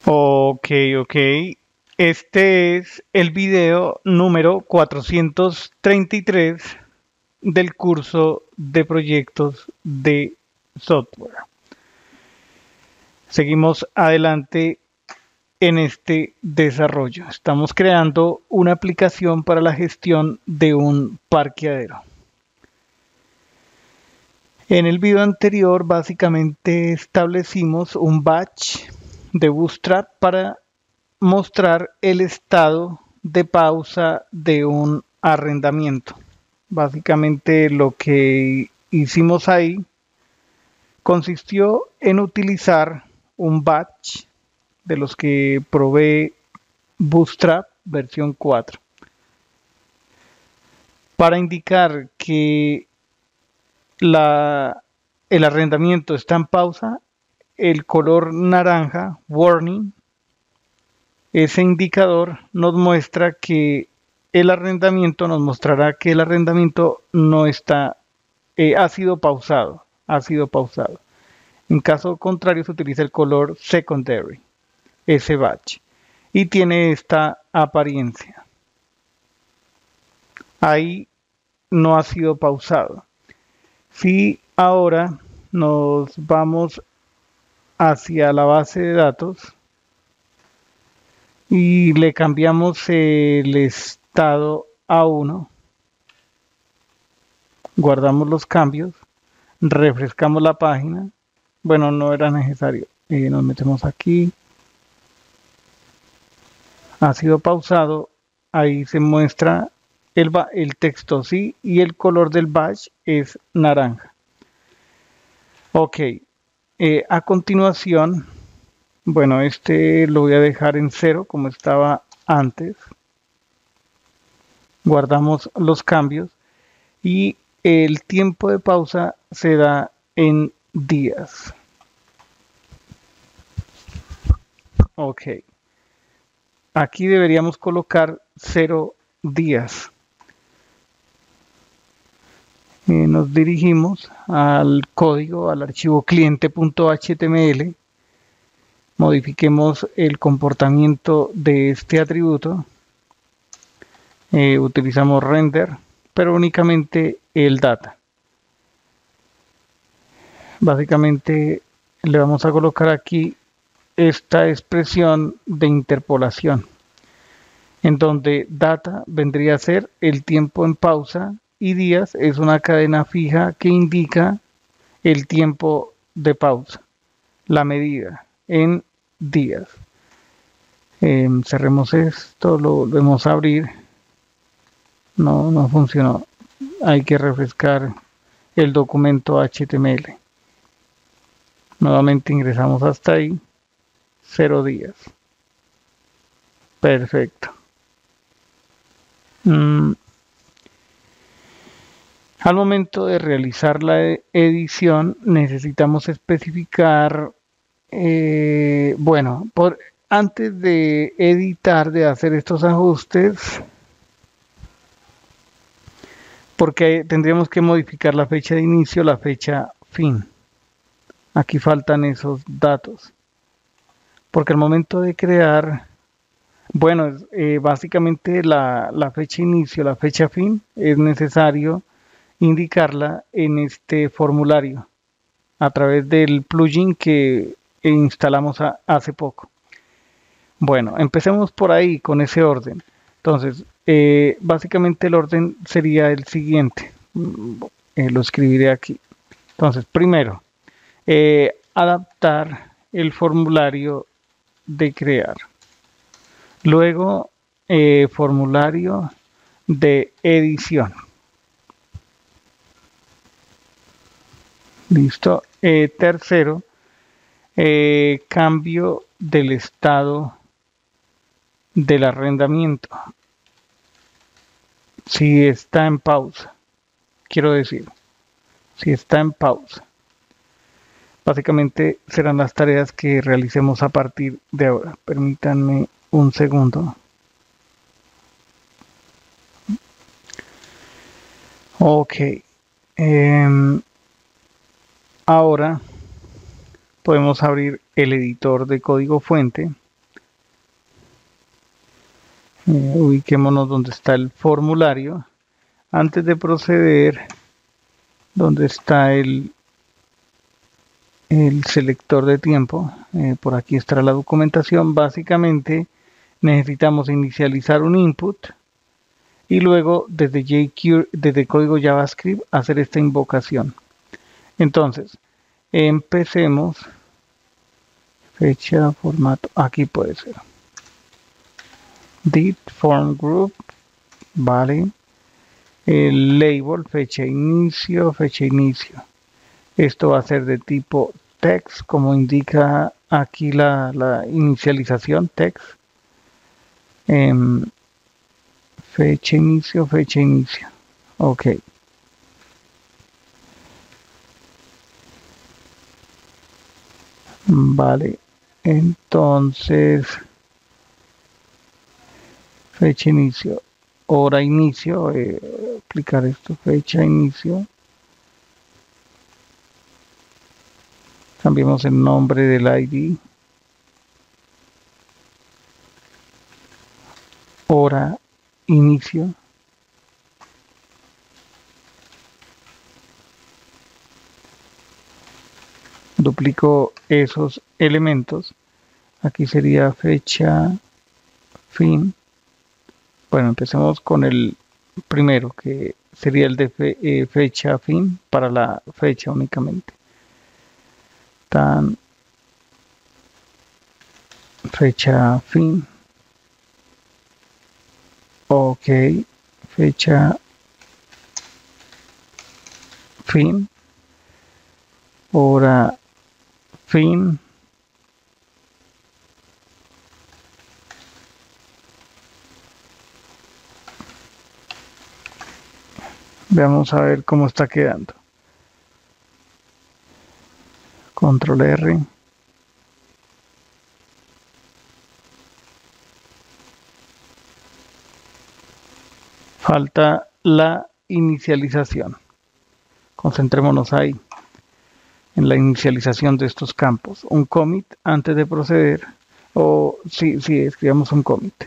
Ok, ok. Este es el video número 433 del curso de proyectos de software. Seguimos adelante en este desarrollo. Estamos creando una aplicación para la gestión de un parqueadero. En el video anterior básicamente establecimos un batch de Bootstrap para mostrar el estado de pausa de un arrendamiento. Básicamente lo que hicimos ahí consistió en utilizar un batch de los que provee Bootstrap versión 4 para indicar que el arrendamiento está en pausa. El color naranja, warning, ese indicador nos muestra que el arrendamiento nos mostrará que el arrendamiento no está, ha sido pausado, ha sido pausado. En caso contrario se utiliza el color secondary, ese batch, y tiene esta apariencia. Ahí no ha sido pausado. Si ahora nos vamos hacia la base de datos y le cambiamos el estado a 1, guardamos los cambios, refrescamos la página. Bueno, no era necesario. Nos metemos aquí. Ha sido pausado. Ahí se muestra el texto sí y el color del batch es naranja. Ok. A continuación, bueno, este lo voy a dejar en 0 como estaba antes. Guardamos los cambios y el tiempo de pausa se da en días. Ok. Aquí deberíamos colocar 0 días. Nos dirigimos al código, al archivo cliente.html. Modifiquemos el comportamiento de este atributo. Utilizamos render, pero únicamente el data. Básicamente le vamos a colocar aquí esta expresión de interpolación, en donde data vendría a ser el tiempo en pausa y días es una cadena fija que indica el tiempo de pausa, la medida en días. Cerremos esto, lo volvemos a abrir. No funcionó. Hay que refrescar el documento HTML. Nuevamente ingresamos hasta ahí. 0 días. Perfecto. Al momento de realizar la edición necesitamos especificar, bueno, antes de editar, de hacer estos ajustes, porque tendríamos que modificar la fecha de inicio, la fecha fin. Aquí faltan esos datos. Porque al momento de crear, bueno, básicamente la fecha inicio, la fecha fin, es necesario indicarla en este formulario a través del plugin que instalamos hace poco. Bueno, empecemos por ahí con ese orden. Entonces, básicamente el orden sería el siguiente. Lo escribiré aquí. Entonces, primero, adaptar el formulario de crear. Luego, formulario de edición. Listo. Tercero, cambio del estado del arrendamiento. Si está en pausa, quiero decir, si está en pausa. Básicamente serán las tareas que realicemos a partir de ahora. Permítanme un segundo. Ok. Ahora podemos abrir el editor de código fuente Ubiquémonos donde está el formulario. Antes de proceder, donde está el selector de tiempo, por aquí estará la documentación. Básicamente necesitamos inicializar un input y luego desde jQuery, desde código JavaScript, hacer esta invocación. Entonces, empecemos. Fecha, formato, aquí puede ser. Date, form group, vale. El label, fecha inicio, fecha inicio. Esto va a ser de tipo text, como indica aquí la inicialización, text. Fecha inicio, fecha inicio. Ok. Vale. Entonces, fecha inicio, hora inicio, aplicar esto, fecha inicio. Cambiemos el nombre del ID. Hora inicio. Duplico esos elementos. Aquí sería fecha fin. Bueno, empecemos con el primero, que sería el de fecha fin, para la fecha únicamente. Tan fecha fin. Ok, fecha fin. Hora fin. Veamos a ver cómo está quedando. Control R. Falta la inicialización. Concentrémonos ahí, en la inicialización de estos campos. Un commit antes de proceder. O sí, escribamos un commit.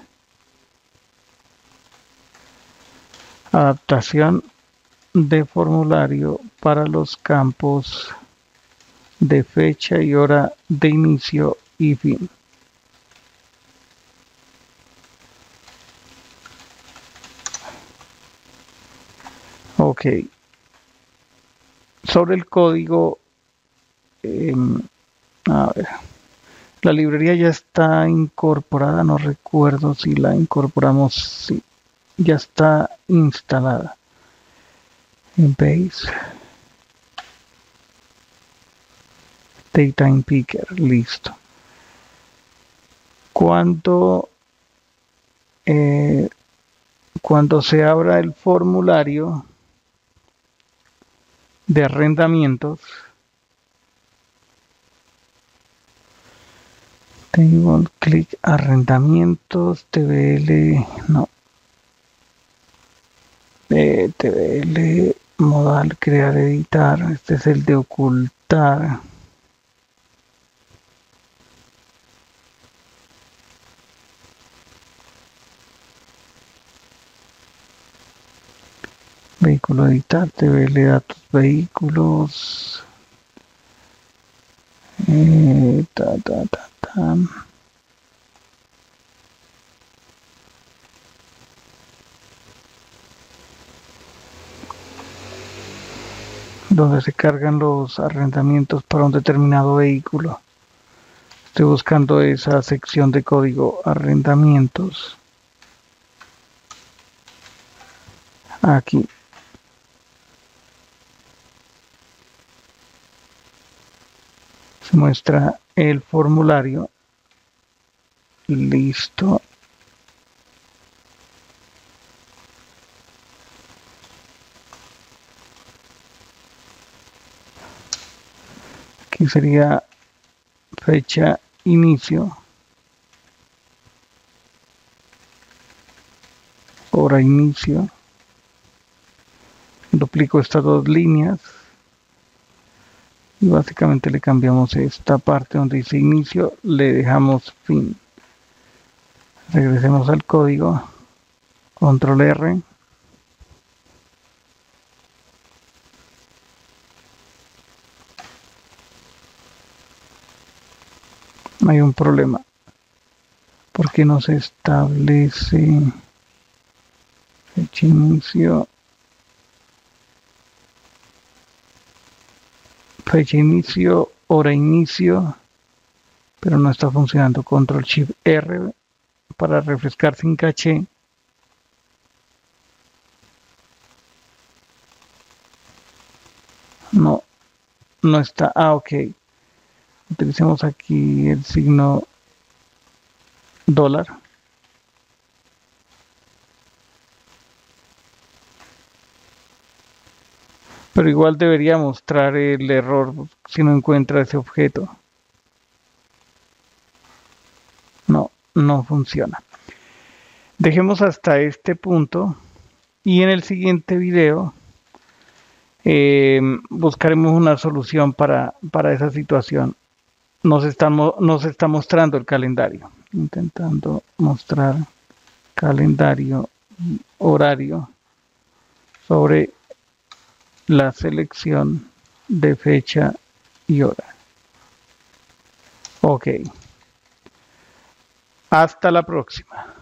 Adaptación de formulario para los campos de fecha y hora de inicio y fin. Ok. Sobre el código, a ver, la librería ya está incorporada, no recuerdo si la incorporamos, sí, ya está instalada. En Base. Datetime Picker, listo. Cuando se abra el formulario de arrendamientos, table click arrendamientos, TBL, no, TBL, modal crear, editar, este es el de ocultar. Vehículo editar, TBL datos vehículos. Donde se cargan los arrendamientos para un determinado vehículo. Estoy buscando esa sección de código arrendamientos. Aquí. Se muestra el formulario. Listo. Aquí sería fecha inicio, hora inicio. Duplico estas dos líneas y básicamente le cambiamos esta parte donde dice inicio, le dejamos fin. Regresemos al código. Control R. Hay un problema. ¿Por qué no se establece fecha inicio? Fecha inicio, hora inicio, pero no está funcionando. Control Shift R para refrescar sin caché. No, no está. Ah, ok. Utilicemos aquí el signo dólar. Pero igual debería mostrar el error si no encuentra ese objeto. No, no funciona. Dejemos hasta este punto y en el siguiente video buscaremos una solución para esa situación. Nos está mostrando el calendario. Intentando mostrar calendario horario sobre la selección de fecha y hora. Ok. Hasta la próxima.